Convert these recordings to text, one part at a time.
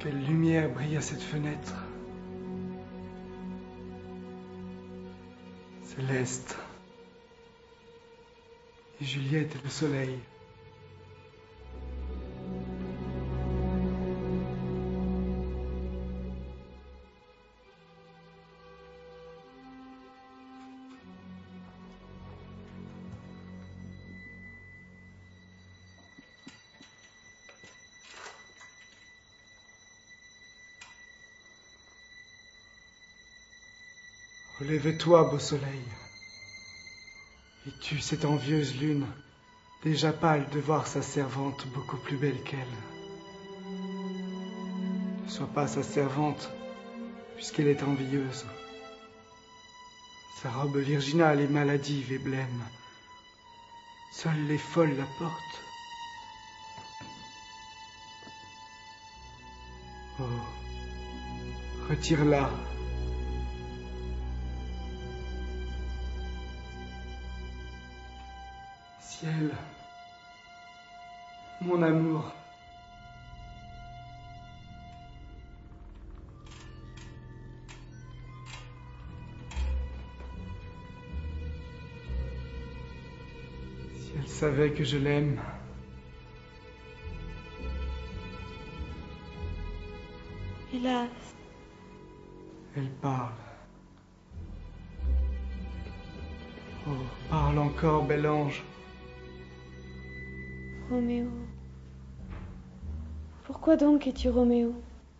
Quelle lumière brille à cette fenêtre. Céleste. Et Juliette et le soleil. Relève-toi, beau soleil. Et tue cette envieuse lune, déjà pâle de voir sa servante beaucoup plus belle qu'elle. Ne sois pas sa servante, puisqu'elle est envieuse. Sa robe virginale est maladive et blême. Seules les folles la portent. Oh, retire-la. Ciel, mon amour. Si elle savait que je l'aime. Hélas. Elle parle. Oh, parle encore, bel ange. Roméo. Pourquoi donc es-tu Roméo?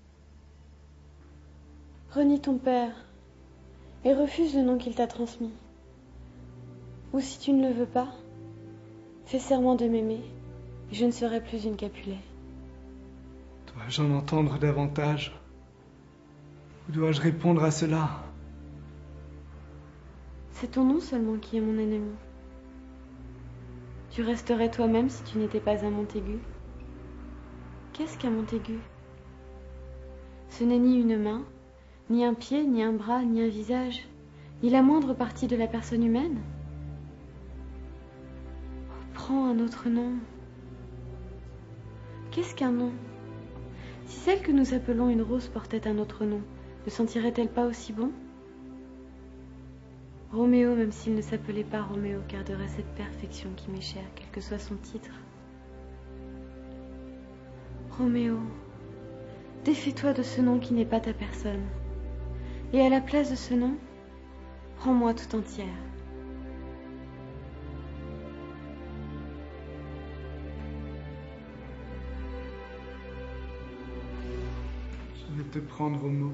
Renie ton père et refuse le nom qu'il t'a transmis. Ou si tu ne le veux pas, fais serment de m'aimer et je ne serai plus une Capulet. Dois-je en entendre davantage? Ou dois-je répondre à cela? C'est ton nom seulement qui est mon ennemi. Tu resterais toi-même si tu n'étais pas un Montaigu. Qu'est-ce qu'un Montaigu? Ce n'est ni une main, ni un pied, ni un bras, ni un visage, ni la moindre partie de la personne humaine. Prends un autre nom. Qu'est-ce qu'un nom? Si celle que nous appelons une rose portait un autre nom, ne sentirait-elle pas aussi bon? Roméo, même s'il ne s'appelait pas Roméo, garderait cette perfection qui m'est chère, quel que soit son titre. Roméo, défais-toi de ce nom qui n'est pas ta personne. Et à la place de ce nom, prends-moi tout entière. Je vais te prendre au mot.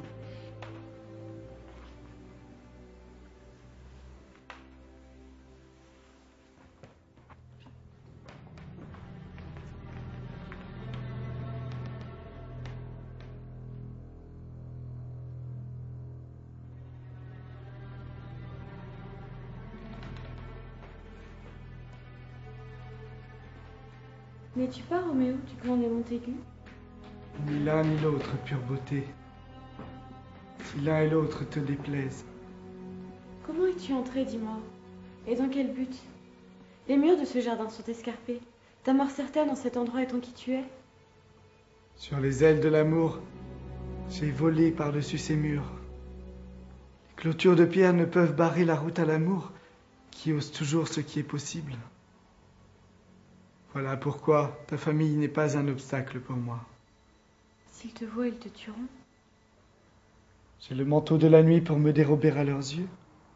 N'es-tu pas Roméo du clan des Montaigu? Ni l'un ni l'autre, pure beauté. Si l'un et l'autre te déplaisent. Comment es-tu entré, dis-moi? Et dans quel but? Les murs de ce jardin sont escarpés. Ta mort certaine en cet endroit étant qui tu es. Sur les ailes de l'amour, j'ai volé par-dessus ces murs. Les clôtures de pierre ne peuvent barrer la route à l'amour, qui ose toujours ce qui est possible. Voilà pourquoi ta famille n'est pas un obstacle pour moi. S'ils te voient, ils te tueront. J'ai le manteau de la nuit pour me dérober à leurs yeux.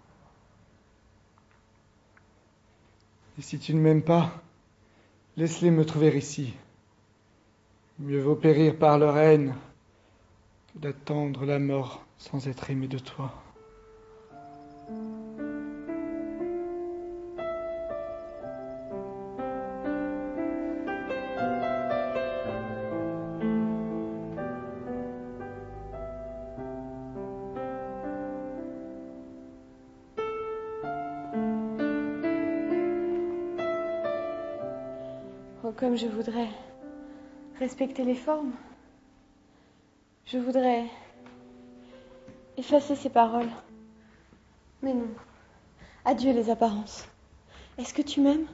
Et si tu ne m'aimes pas, laisse-les me trouver ici. Mieux vaut périr par leur haine que d'attendre la mort sans être aimé de toi. Oh, comme je voudrais respecter les formes. Je voudrais effacer ces paroles. Mais non. Adieu les apparences. Est-ce que tu m'aimes?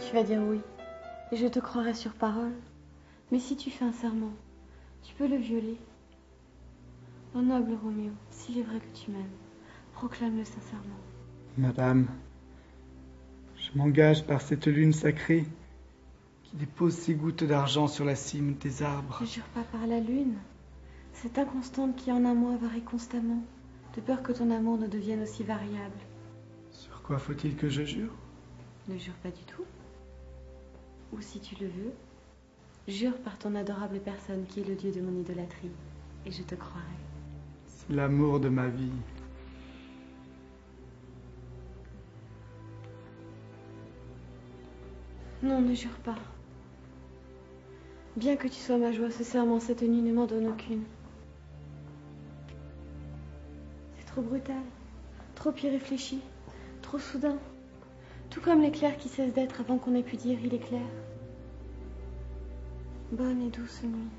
tu vas dire oui, et je te croirai sur parole. Mais si tu fais un serment, tu peux le violer. Mon noble Roméo, s'il est vrai que tu m'aimes, proclame-le sincèrement. Madame, je m'engage par cette lune sacrée qui dépose ses gouttes d'argent sur la cime des arbres. Ne jure pas par la lune, cette inconstante qui en un mois varie constamment, de peur que ton amour ne devienne aussi variable. Sur quoi faut-il que je jure? Ne jure pas du tout. Ou si tu le veux, jure par ton adorable personne qui est le dieu de mon idolâtrie, et je te croirai. C'est l'amour de ma vie. Non, ne jure pas. Bien que tu sois ma joie, ce serment, cette nuit ne m'en donne aucune. C'est trop brutal, trop irréfléchi, trop soudain. Tout comme l'éclair qui cesse d'être avant qu'on ait pu dire il éclaire. Bonne et douce nuit.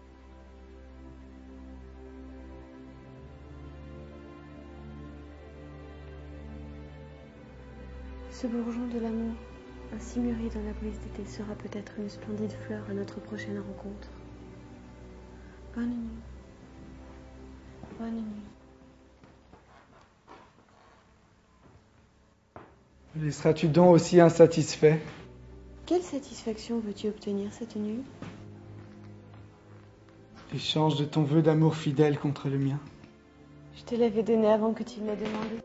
Ce bourgeon de l'amour, ainsi mûri dans la brise d'été, sera peut-être une splendide fleur à notre prochaine rencontre. Bonne nuit. Bonne nuit. Me laisseras-tu donc aussi insatisfait? Quelle satisfaction veux-tu obtenir cette nuit? L'échange de ton vœu d'amour fidèle contre le mien. Je te l'avais donné avant que tu me l'aies demandé.